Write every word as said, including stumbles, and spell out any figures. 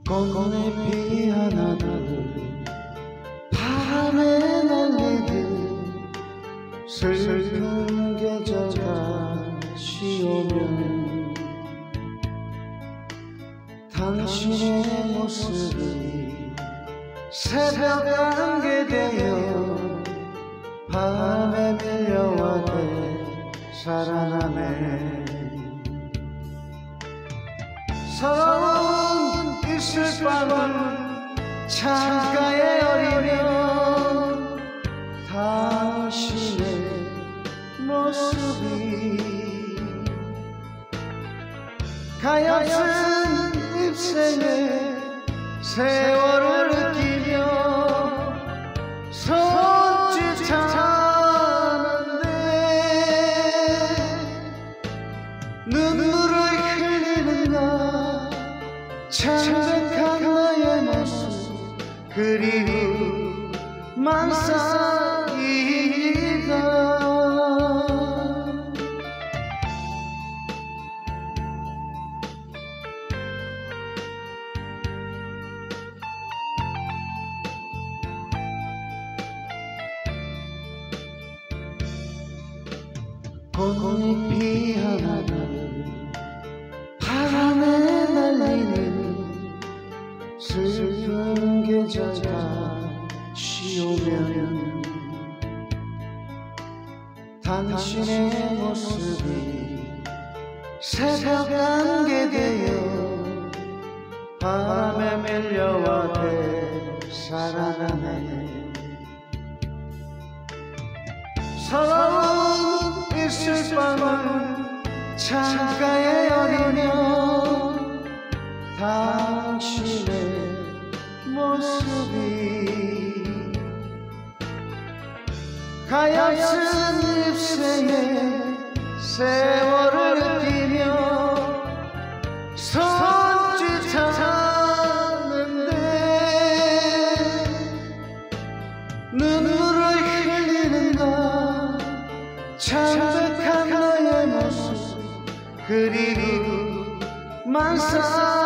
꽃잎이 하나둘 바람에 날리듯 슬픈 계절가 쉬오면 당신의 모습이 새벽 안개 되어 밤에 밀려와대 살아나네. 서러운 이슬방울 창가에 어리며 당신의 모습이 가엾은 입생의 세월을 느끼며 손짓하는데 눈물을 흘리는 나 창백한 나의 모습 그리움 만사이다. 꽃잎이 하나둘 바람에 날리는 슬픈 계절가 쉬오면 당신의 모습이 새벽 안개 되어 바람에 밀려와대 살아나네. 서러운 이슬방울 창가에 어리며 당신의 모습이 가엾은 입생의 세월을 느끼며 손짓하는데 눈물을 흘리는 나 창백한 나의 모습 그리고 만사